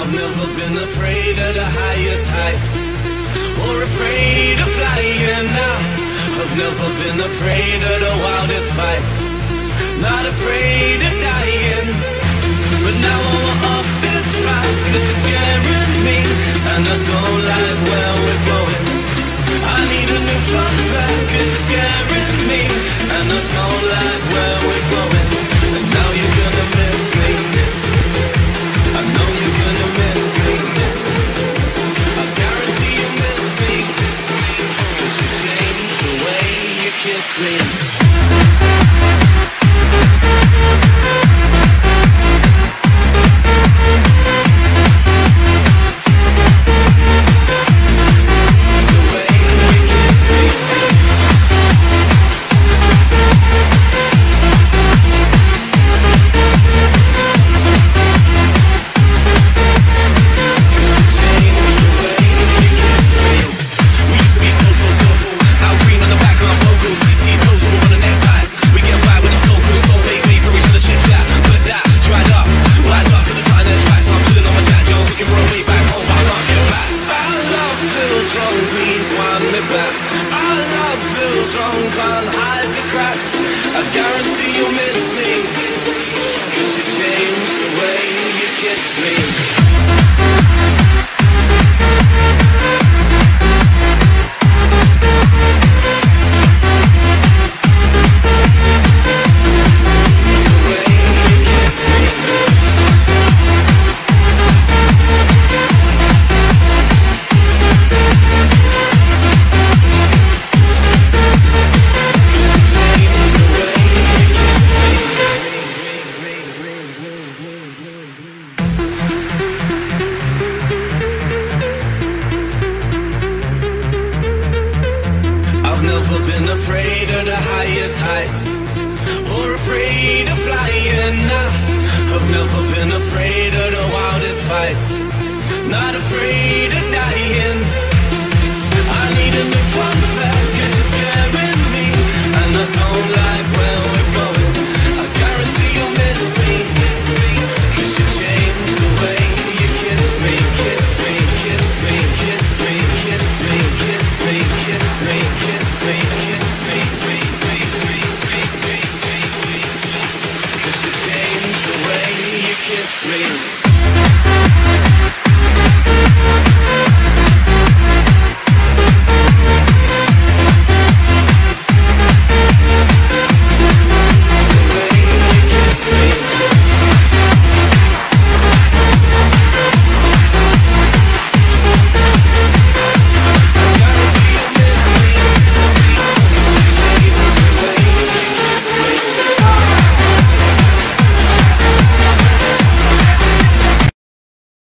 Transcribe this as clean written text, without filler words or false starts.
I've never been afraid of the highest heights, or afraid of flying now. I've never been afraid of the wildest fights, not afraid of dying. But now I'm off this ride, cause you're scaring me, and I don't like where we're going. I need a new fun fact, cause you're scaring me, and I don't like where we're going. And now you're gonna miss me, I know you're gonna miss me, I guarantee you miss me, cause you changed the way you kiss me. Not afraid of dying. I need a new fun fact,